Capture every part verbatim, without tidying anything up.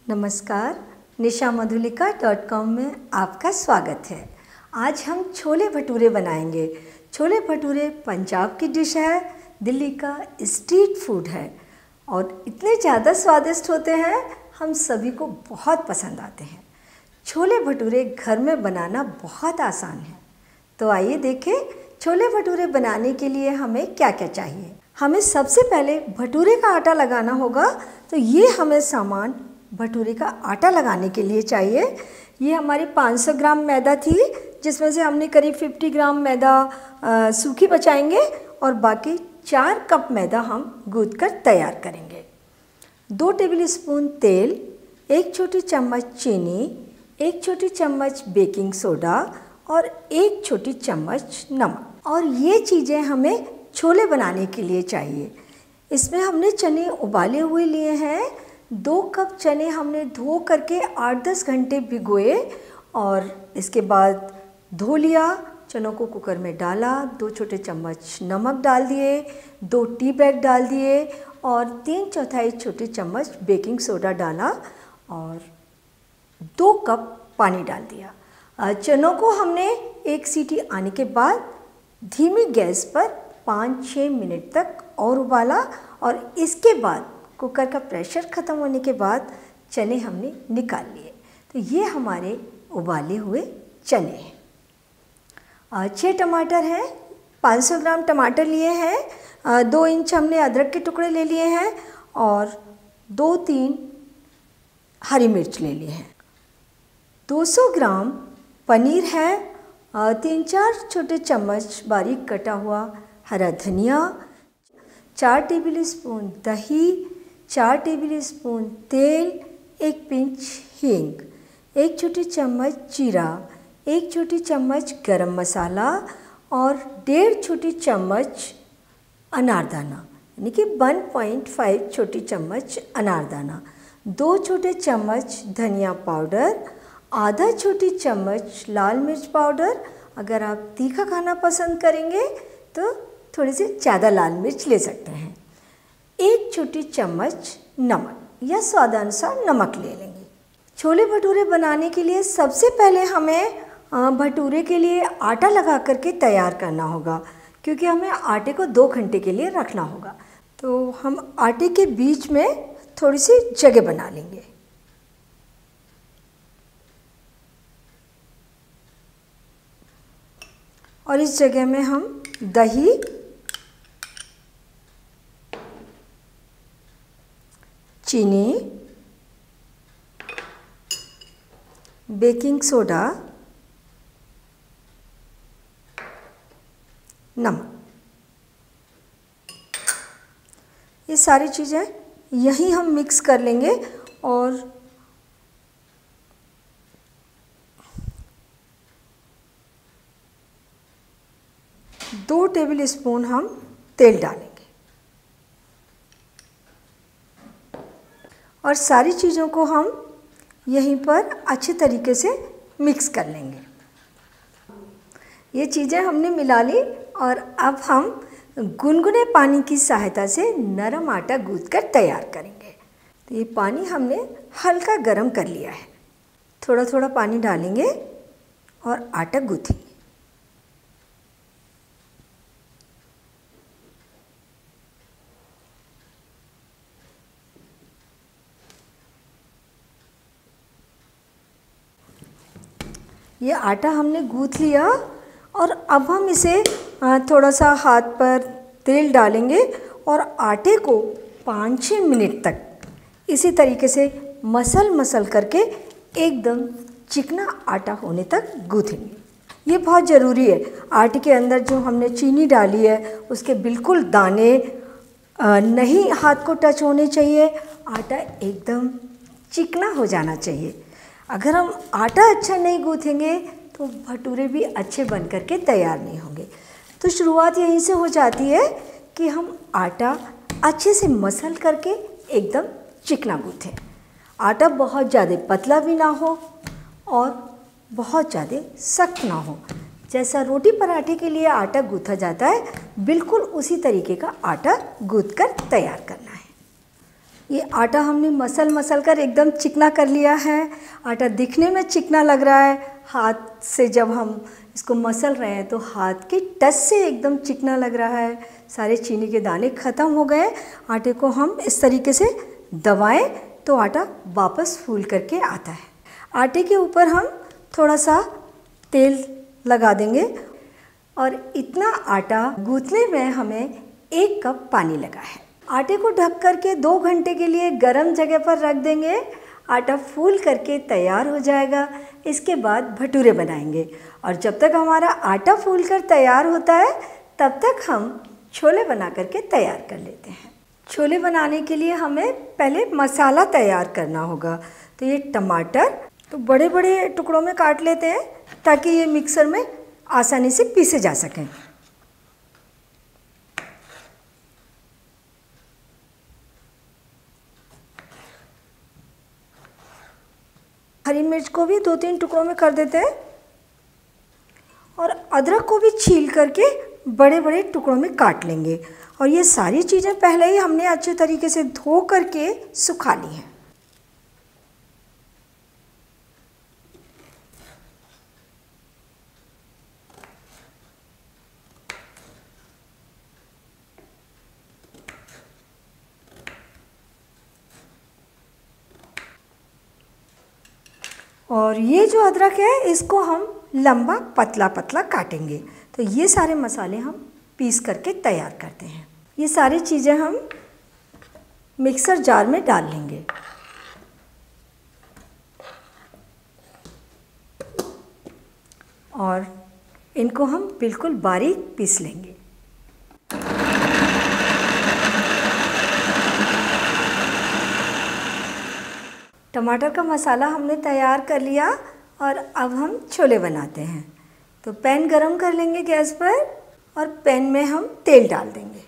नमस्कार, निशा Madhulika dot com में आपका स्वागत है। आज हम छोले भटूरे बनाएंगे। छोले भटूरे पंजाब की डिश है, दिल्ली का स्ट्रीट फूड है और इतने ज़्यादा स्वादिष्ट होते हैं, हम सभी को बहुत पसंद आते हैं। छोले भटूरे घर में बनाना बहुत आसान है, तो आइए देखें छोले भटूरे बनाने के लिए हमें क्या क्या चाहिए। हमें सबसे पहले भटूरे का आटा लगाना होगा, तो ये हमें सामान भटूरे का आटा लगाने के लिए चाहिए। ये हमारी पाँच सौ ग्राम मैदा थी, जिसमें से हमने करीब पचास ग्राम मैदा आ, सूखी बचाएंगे और बाकी चार कप मैदा हम गूँथ कर तैयार करेंगे। दो टेबल स्पून तेल, एक छोटी चम्मच चीनी, एक छोटी चम्मच बेकिंग सोडा और एक छोटी चम्मच नमक। और ये चीज़ें हमें छोले बनाने के लिए चाहिए। इसमें हमने चने उबाले हुए लिए हैं। दो कप चने हमने धो करके आठ दस घंटे भिगोए और इसके बाद धो लिया। चनों को कुकर में डाला, दो छोटे चम्मच नमक डाल दिए, दो टी बैग डाल दिए और तीन चौथाई छोटी चम्मच बेकिंग सोडा डाला और दो कप पानी डाल दिया। चनों को हमने एक सीटी आने के बाद धीमी गैस पर पाँच छः मिनट तक और उबाला और इसके बाद कुकर का प्रेशर ख़त्म होने के बाद चने हमने निकाल लिए। तो ये हमारे उबाले हुए चने हैं। छः टमाटर हैं, पाँच सौ ग्राम टमाटर लिए हैं, दो इंच हमने अदरक के टुकड़े ले लिए हैं और दो तीन हरी मिर्च ले लिए हैं। दो सौ ग्राम पनीर है, तीन चार छोटे चम्मच बारीक कटा हुआ हरा धनिया, चार टेबल स्पून दही, चार टेबल स्पून तेल, एक पिंच हींग, एक छोटी चम्मच जीरा, एक छोटी चम्मच गरम मसाला और डेढ़ छोटी चम्मच अनारदाना, यानी कि एक पॉइंट पाँच छोटी चम्मच अनारदाना, दो छोटे चम्मच धनिया पाउडर, आधा छोटी चम्मच लाल मिर्च पाउडर। अगर आप तीखा खाना पसंद करेंगे तो थोड़ी सी ज़्यादा लाल मिर्च ले सकते हैं। एक छोटी चम्मच नमक या स्वादानुसार नमक ले लेंगे। छोले भटूरे बनाने के लिए सबसे पहले हमें भटूरे के लिए आटा लगा करके तैयार करना होगा, क्योंकि हमें आटे को दो घंटे के लिए रखना होगा। तो हम आटे के बीच में थोड़ी सी जगह बना लेंगे। और इस जगह में हम दही, चीनी, बेकिंग सोडा, नमक, ये सारी चीज़ें यहीं हम मिक्स कर लेंगे और दो टेबल स्पून हम तेल डालेंगे और सारी चीज़ों को हम यहीं पर अच्छे तरीके से मिक्स कर लेंगे। ये चीज़ें हमने मिला ली और अब हम गुनगुने पानी की सहायता से नरम आटा गूँथ कर तैयार करेंगे। तो ये पानी हमने हल्का गरम कर लिया है। थोड़ा थोड़ा पानी डालेंगे और आटा गूँथेंगे। ये आटा हमने गूँथ लिया और अब हम इसे थोड़ा सा हाथ पर तेल डालेंगे और आटे को पाँच छः मिनट तक इसी तरीके से मसल मसल करके एकदम चिकना आटा होने तक गूँथेंगे। ये बहुत ज़रूरी है। आटे के अंदर जो हमने चीनी डाली है उसके बिल्कुल दाने नहीं हाथ को टच होने चाहिए। आटा एकदम चिकना हो जाना चाहिए। अगर हम आटा अच्छा नहीं गूँथेंगे तो भटूरे भी अच्छे बन करके तैयार नहीं होंगे। तो शुरुआत यहीं से हो जाती है कि हम आटा अच्छे से मसल करके एकदम चिकना गूँथें। आटा बहुत ज़्यादा पतला भी ना हो और बहुत ज़्यादा सख्त ना हो। जैसा रोटी पराठे के लिए आटा गूँथा जाता है, बिल्कुल उसी तरीके का आटा गूँथ कर तैयार करना है। ये आटा हमने मसल मसल कर एकदम चिकना कर लिया है। आटा दिखने में चिकना लग रहा है, हाथ से जब हम इसको मसल रहे हैं तो हाथ के टच से एकदम चिकना लग रहा है। सारे चीनी के दाने ख़त्म हो गए। आटे को हम इस तरीके से दबाएं तो आटा वापस फूल करके आता है। आटे के ऊपर हम थोड़ा सा तेल लगा देंगे और इतना आटा गूंथने में हमें एक कप पानी लगा है। आटे को ढक करके दो घंटे के लिए गर्म जगह पर रख देंगे। आटा फूल करके तैयार हो जाएगा। इसके बाद भटूरे बनाएंगे और जब तक हमारा आटा फूल कर तैयार होता है तब तक हम छोले बना करके तैयार कर लेते हैं। छोले बनाने के लिए हमें पहले मसाला तैयार करना होगा। तो ये टमाटर तो बड़े बड़े टुकड़ों में काट लेते हैं ताकि ये मिक्सर में आसानी से पीसे जा सकें। हरी मिर्च को भी दो तीन टुकड़ों में कर देते हैं और अदरक को भी छील करके बड़े बड़े टुकड़ों में काट लेंगे। और ये सारी चीज़ें पहले ही हमने अच्छे तरीके से धो करके सुखा ली हैं। और ये जो अदरक है इसको हम लंबा पतला पतला काटेंगे। तो ये सारे मसाले हम पीस करके तैयार करते हैं। ये सारी चीज़ें हम मिक्सर जार में डाल लेंगे। और इनको हम बिल्कुल बारीक पीस लेंगे। टमाटर का मसाला हमने तैयार कर लिया और अब हम छोले बनाते हैं। तो पैन गरम कर लेंगे गैस पर और पैन में हम तेल डाल देंगे।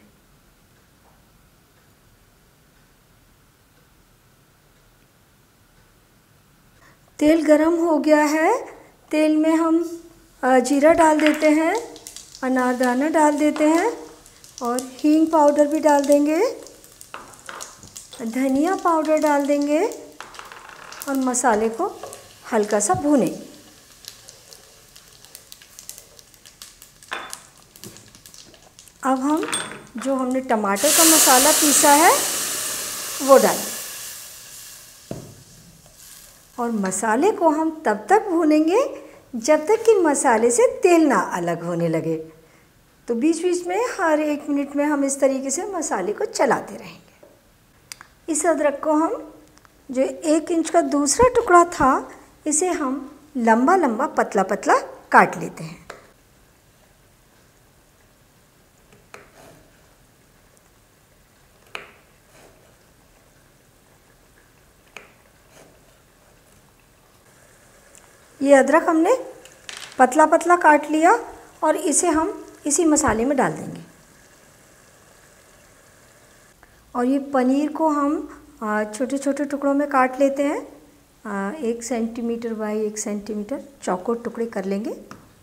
तेल गरम हो गया है। तेल में हम जीरा डाल देते हैं, अनारदाना डाल देते हैं और हींग पाउडर भी डाल देंगे, धनिया पाउडर डाल देंगे और मसाले को हल्का सा भूनें। अब हम जो हमने टमाटर का मसाला पीसा है वो डालें और मसाले को हम तब तक भूनेंगे जब तक कि मसाले से तेल ना अलग होने लगे। तो बीच बीच में हर एक मिनट में हम इस तरीके से मसाले को चलाते रहेंगे। इस अदरक को हम जो एक इंच का दूसरा टुकड़ा था इसे हम लंबा लंबा पतला पतला काट लेते हैं। ये अदरक हमने पतला पतला काट लिया और इसे हम इसी मसाले में डाल देंगे। और ये पनीर को हम छोटे छोटे टुकड़ों में काट लेते हैं। एक सेंटीमीटर बाई एक सेंटीमीटर चौकोर टुकड़े कर लेंगे।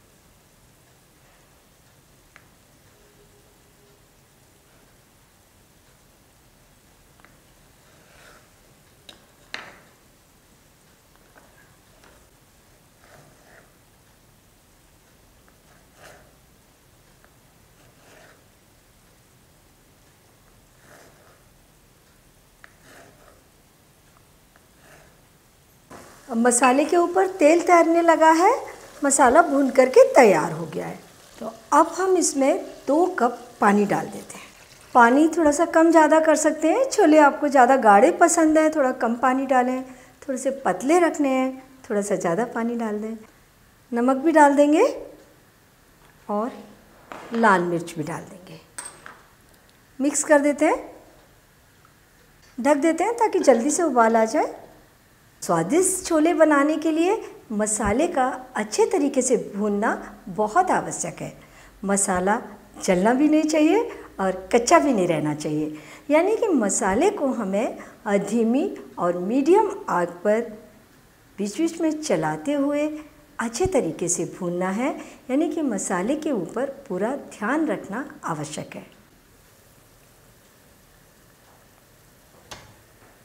अब मसाले के ऊपर तेल तैरने लगा है, मसाला भून करके तैयार हो गया है। तो अब हम इसमें दो कप पानी डाल देते हैं। पानी थोड़ा सा कम ज़्यादा कर सकते हैं। छोले आपको ज़्यादा गाढ़े पसंद है, थोड़ा कम पानी डालें। थोड़े से पतले रखने हैं, थोड़ा सा ज़्यादा पानी डाल दें। नमक भी डाल देंगे और लाल मिर्च भी डाल देंगे। मिक्स कर देते हैं, ढक देते हैं ताकि जल्दी से उबाल आ जाए। स्वादिष्ट छोले बनाने के लिए मसाले का अच्छे तरीके से भूनना बहुत आवश्यक है। मसाला जलना भी नहीं चाहिए और कच्चा भी नहीं रहना चाहिए। यानी कि मसाले को हमें धीमी और मीडियम आग पर बीच बीच में चलाते हुए अच्छे तरीके से भूनना है। यानी कि मसाले के ऊपर पूरा ध्यान रखना आवश्यक है।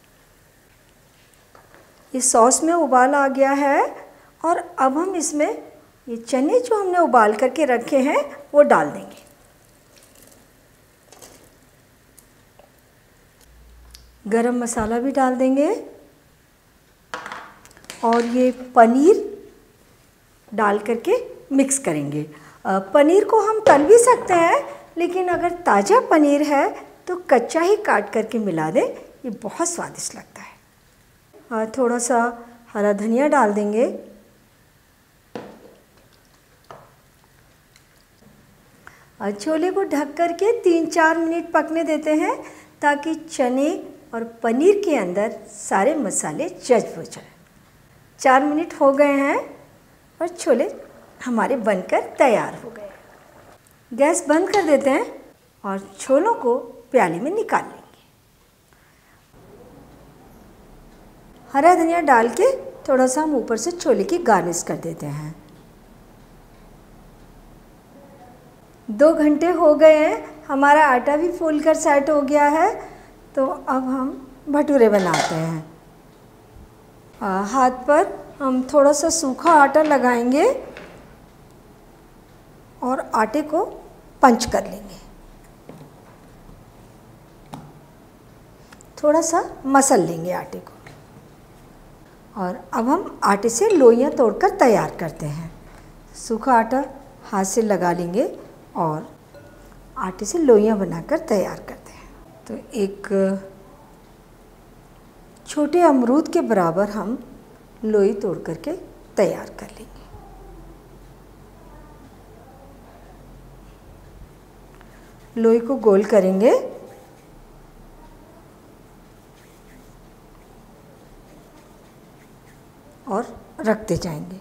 ये सॉस में उबाल आ गया है और अब हम इसमें ये चने जो हमने उबाल करके रखे हैं वो डाल देंगे। गरम मसाला भी डाल देंगे और ये पनीर डाल करके मिक्स करेंगे। पनीर को हम तल भी सकते हैं, लेकिन अगर ताज़ा पनीर है तो कच्चा ही काट करके मिला दें, ये बहुत स्वादिष्ट लगता है। थोड़ा सा हरा धनिया डाल देंगे। छोले को ढक करके तीन चार मिनट पकने देते हैं ताकि चने और पनीर के अंदर सारे मसाले जज्ब हो जाए। चार मिनट हो गए हैं और छोले हमारे बनकर तैयार हो गए। गैस बंद कर देते हैं और छोलों को प्याले में निकाल लेंगे। हरा धनिया डाल के थोड़ा सा हम ऊपर से छोले की गार्निश कर देते हैं। दो घंटे हो गए हैं, हमारा आटा भी फूल कर सेट हो गया है। तो अब हम भटूरे बनाते हैं। आ, हाथ पर हम थोड़ा सा सूखा आटा लगाएंगे और आटे को पंच कर लेंगे। थोड़ा सा मसल लेंगे आटे को और अब हम आटे से लोइयां तोड़कर तैयार करते हैं। सूखा आटा हाथ से लगा लेंगे और आटे से लोइयां बनाकर तैयार करते हैं। तो एक छोटे अमरूद के बराबर हम लोई तोड़ करके तैयार कर लेंगे। लोई को गोल करेंगे और रखते जाएंगे।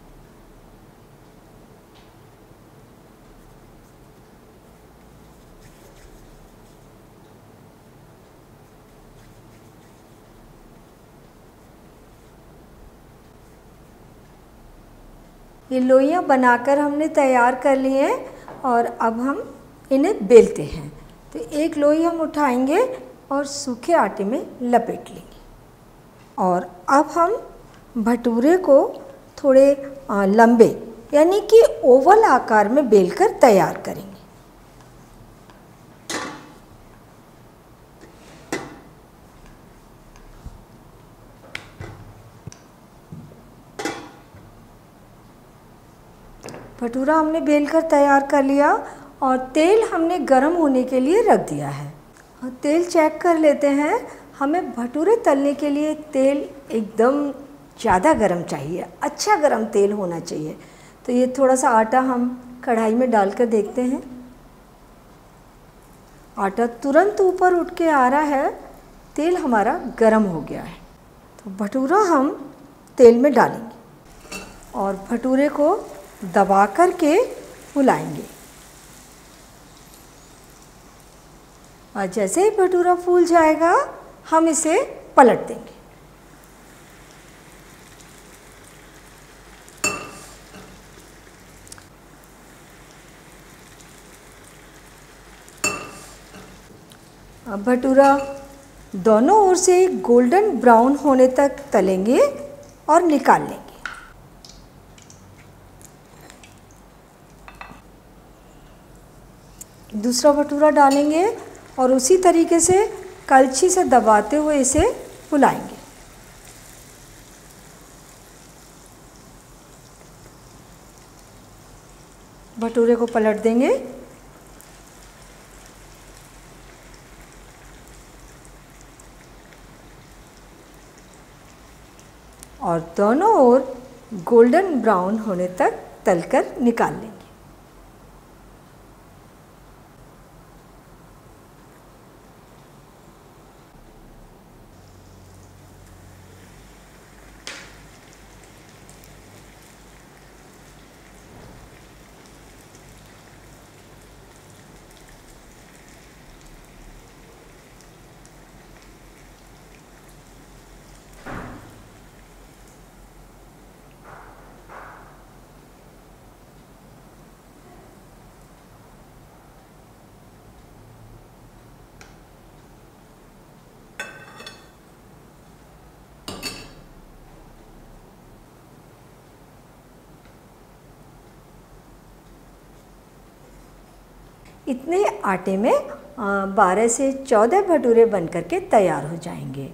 ये लोइयां बनाकर हमने तैयार कर ली हैं और अब हम इन्हें बेलते हैं। तो एक लोई हम उठाएंगे और सूखे आटे में लपेट लेंगे और अब हम भटूरे को थोड़े लंबे यानी कि ओवल आकार में बेलकर तैयार करेंगे। भटूरा हमने बेलकर तैयार कर लिया और तेल हमने गर्म होने के लिए रख दिया है। और तेल चेक कर लेते हैं। हमें भटूरे तलने के लिए तेल एकदम ज़्यादा गर्म चाहिए, अच्छा गर्म तेल होना चाहिए। तो ये थोड़ा सा आटा हम कढ़ाई में डालकर देखते हैं। आटा तुरंत ऊपर उठ के आ रहा है, तेल हमारा गर्म हो गया है। तो भटूरा हम तेल में डालेंगे और भटूरे को दबा करके फुलाएंगे। और जैसे ही भटूरा फूल जाएगा हम इसे पलट देंगे। अब भटूरा दोनों ओर से गोल्डन ब्राउन होने तक तलेंगे और निकाल लेंगे। दूसरा भटूरा डालेंगे और उसी तरीके से कलछी से दबाते हुए इसे फुलाएंगे। भटूरे को पलट देंगे और दोनों ओर गोल्डन ब्राउन होने तक तलकर निकाल लेंगे। इतने आटे में बारह से चौदह भटूरे बन करके तैयार हो जाएंगे।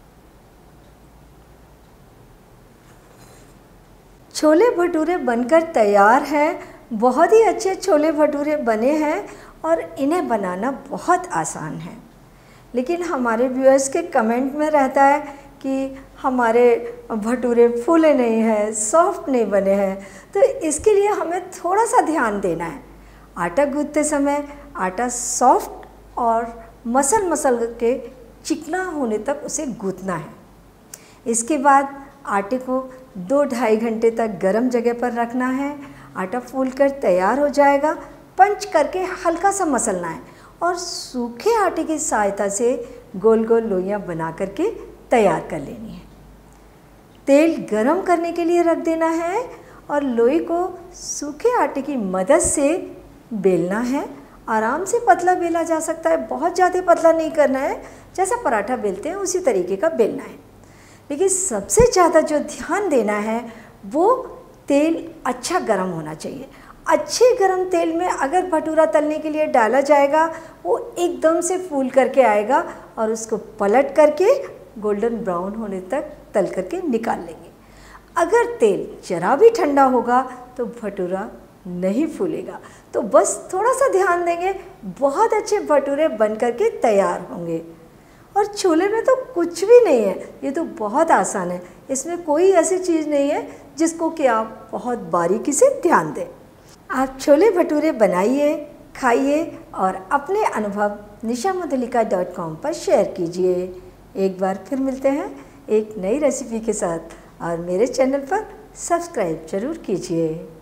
छोले भटूरे बनकर तैयार हैं। बहुत ही अच्छे छोले भटूरे बने हैं और इन्हें बनाना बहुत आसान है। लेकिन हमारे व्यूअर्स के कमेंट में रहता है कि हमारे भटूरे फूले नहीं हैं, सॉफ्ट नहीं बने हैं, तो इसके लिए हमें थोड़ा सा ध्यान देना है। आटा गूंथते समय आटा सॉफ्ट और मसल मसल के चिकना होने तक उसे गूंथना है। इसके बाद आटे को दो ढाई घंटे तक गर्म जगह पर रखना है। आटा फूलकर तैयार हो जाएगा। पंच करके हल्का सा मसलना है और सूखे आटे की सहायता से गोल गोल लोइयाँ बना करके तैयार कर लेनी है। तेल गरम करने के लिए रख देना है और लोई को सूखे आटे की मदद से बेलना है। आराम से पतला बेला जा सकता है, बहुत ज़्यादा पतला नहीं करना है, जैसा पराठा बेलते हैं उसी तरीके का बेलना है। लेकिन सबसे ज़्यादा जो ध्यान देना है वो तेल अच्छा गरम होना चाहिए। अच्छे गरम तेल में अगर भटूरा तलने के लिए डाला जाएगा वो एकदम से फूल करके आएगा और उसको पलट करके गोल्डन ब्राउन होने तक तल करके निकाल लेंगे। अगर तेल जरा भी ठंडा होगा तो भटूरा नहीं फूलेगा। तो बस थोड़ा सा ध्यान देंगे, बहुत अच्छे भटूरे बन करके तैयार होंगे। और छोले में तो कुछ भी नहीं है, ये तो बहुत आसान है। इसमें कोई ऐसी चीज़ नहीं है जिसको कि आप बहुत बारीकी से ध्यान दें। आप छोले भटूरे बनाइए, खाइए और अपने अनुभव निशा मधुलिका डॉट कॉम पर शेयर कीजिए। एक बार फिर मिलते हैं एक नई रेसिपी के साथ और मेरे चैनल पर सब्सक्राइब जरूर कीजिए।